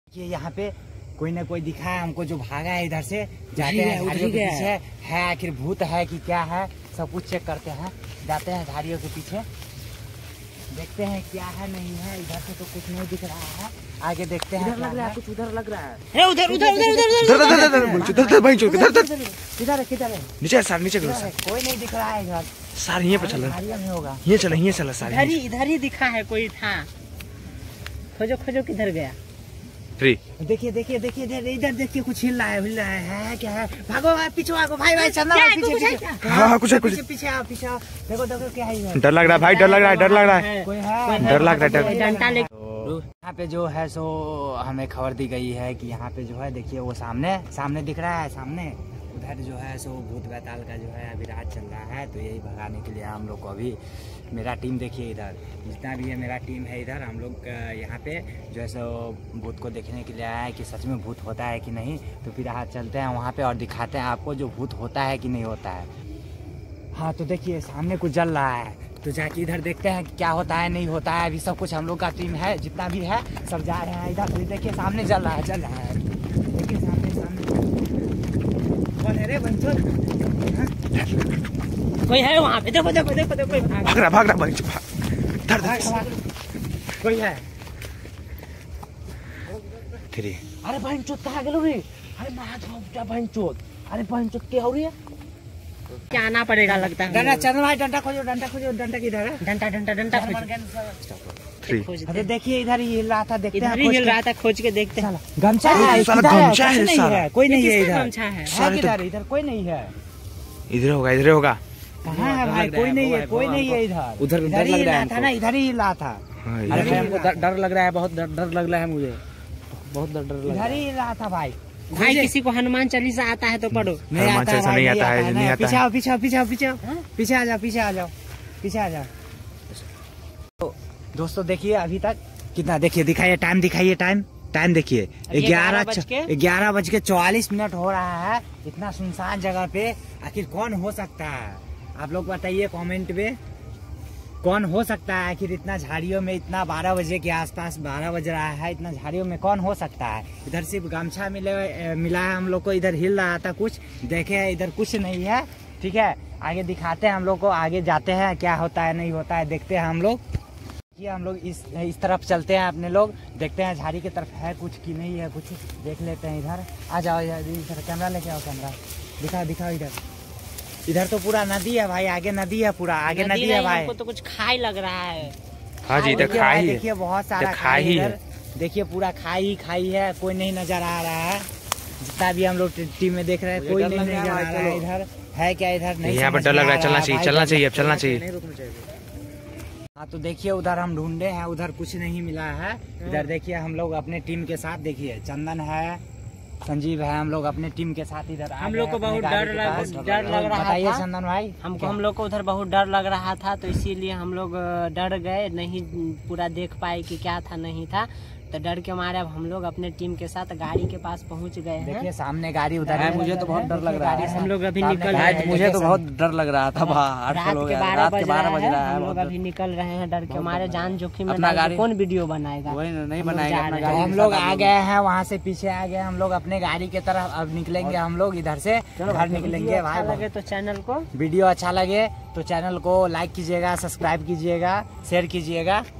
ये यहाँ पे कोई ना कोई दिखा है हमको जो भागा है इधर से, जाते हैं झाड़ियों के पीछे है आखिर भूत है कि क्या है, सब कुछ चेक करते हैं, जाते हैं झाड़ियों के पीछे, देखते हैं क्या है नहीं है। इधर से तो कुछ नहीं दिख रहा है, आगे देखते हैं। लग रहा है कुछ, उधर लग रहा है, उधर उधर किधर किधर है, नीचे सर, नीचे कोई नहीं दिख रहा है इधर सर, यहीं पे चल रहा है, होगा ये चला, ये चला सर, इधर ही दिखा है कोई था, खोजो खोजो किधर गया। देखिए देखिए देखिए इधर देखिए कुछ हिल रहा है क्या है, भागो पीछे भागो भाई भाई, चलना पीछे, हाँ कुछ है, कुछ पीछे आओ पीछे आओ, देखो देखो क्या है, डर लग रहा है भाई, डर लग रहा है, डर लग रहा है, कोई है, डर लग रहा है। यहाँ पे जो है सो हमें खबर दी गई है कि यहाँ पे जो है देखिए वो सामने दिख रहा है, सामने उधर जो है सो भूत बैताल का जो है अभी राज चल रहा है, तो यही भगाने के लिए हम लोग को अभी मेरा टीम देखिए, इधर जितना भी है मेरा टीम है, इधर हम लोग यहाँ पे जो है सो भूत को देखने के लिए आया है कि सच में भूत होता है कि नहीं। तो फिर आज चलते हैं वहाँ पे और दिखाते हैं आपको जो भूत होता है कि नहीं होता है। हाँ तो देखिए सामने कुछ जल रहा है, तो जाके इधर देखते हैं कि क्या होता है नहीं होता है। अभी सब कुछ हम लोग का टीम है, जितना भी है सब जा रहे हैं इधर। देखिए सामने जल रहा है, देखिए सामने कौन है रे बंचो, कोई है वहाँ पे, देखो देखो देखो देखो, भाग रहा कोई है। अरे बहनचोद कहाँ गेलो रे, अरे महाजा बहनचोद, अरे बहनचोद क्या हो रही है, क्या आना पड़ेगा लगता है। डंडा चल भाई, डंडा खोजो, डंडा किधर है, डंडा खोज। अरे देखिए इधर ही हिल रहा था, देखते हैं, हिल रहा था, खोज के देखते हैं। गमछा है, कोई नहीं है इधर, गमछा है इधर कोई नहीं है, इधर होगा कहाँ है भाई, कोई नहीं है इधर, उधर डर लग रहा था ना, इधर ही हिल रहा था। अरे हमको डर लग रहा है, बहुत डर लग रहा है मुझे, बहुत डर लग रहा है, इधर ही हिल रहा था भाई। भाई किसी को हनुमान चालीसा आता है तो पढ़ो, नहीं आता है, पीछे आ जाओ। तो दोस्तों देखिए अभी तक कितना, देखिए दिखाइए टाइम, टाइम देखिए 11:44 हो रहा है। इतना सुनसान जगह पे आखिर कौन हो सकता है, आप लोग बताइए कमेंट में, कौन हो सकता है आखिर इतना झाड़ियों में, इतना 12 बजे के आसपास 12 बज रहा है, इतना झाड़ियों में कौन हो सकता है। इधर सिर्फ गमछा मिला है हम लोग को, इधर हिल रहा था कुछ, देखे इधर कुछ नहीं है, ठीक है। आगे दिखाते हैं हम लोग को, आगे जाते हैं क्या होता है नहीं होता है, देखते हैं हम लोग। हम लोग इस तरफ चलते हैं अपने लोग, देखते हैं झाड़ी की तरफ है कुछ कि नहीं है, कुछ देख लेते हैं। इधर आ जाओ, इधर कैमरा लेके आओ, कैमरा दिखाओ इधर तो पूरा नदी है भाई, आगे नदी है, पूरा आगे नदी है भाई। हमको तो कुछ खाई लग रहा है, हाँ जी खाई, देखिए बहुत सारा खाई है, देखिए पूरा खाई है, कोई नहीं नजर आ रहा है। जितना भी हम लोग टीम में देख रहे हैं कोई नहीं नजर आ रहा है। इधर है क्या, इधर नहीं, यहाँ पर डर लग रहा है, चलना चाहिए। हाँ तो देखिए उधर हम ढूंढे हैं, उधर कुछ नहीं मिला है। इधर देखिए हम लोग अपने टीम के साथ, देखिए चंदन है, संजीव है, हम लोग अपने टीम के साथ इधर हम लोग को बहुत डर लग रहा था। बताइए चंदन भाई, हम लोग को उधर बहुत डर लग रहा था, तो इसीलिए हम लोग डर गए, नहीं पूरा देख पाए कि क्या था नहीं था, तो डर के मारे अब हम लोग अपने टीम के साथ गाड़ी के पास पहुंच गए हैं। देखिए सामने गाड़ी उधर है, मुझे तो बहुत डर लग रहा है, हम लोग अभी निकल रहे हैं, मुझे तो बहुत डर लग रहा था, रात के 12 बज रहा है, हम लोग अभी निकल रहे हैं डर के मारे, जान जोखिम में कौन वीडियो बनाएगा, नहीं बनाएगा। हम लोग आ गए हैं, वहाँ से पीछे आ गए हम लोग अपने गाड़ी की तरफ, अब निकलेंगे हम लोग इधर से, घर निकलेंगे भाई। लगे तो चैनल को, वीडियो अच्छा लगे तो चैनल को लाइक कीजिएगा, सब्सक्राइब कीजिएगा, शेयर कीजिएगा।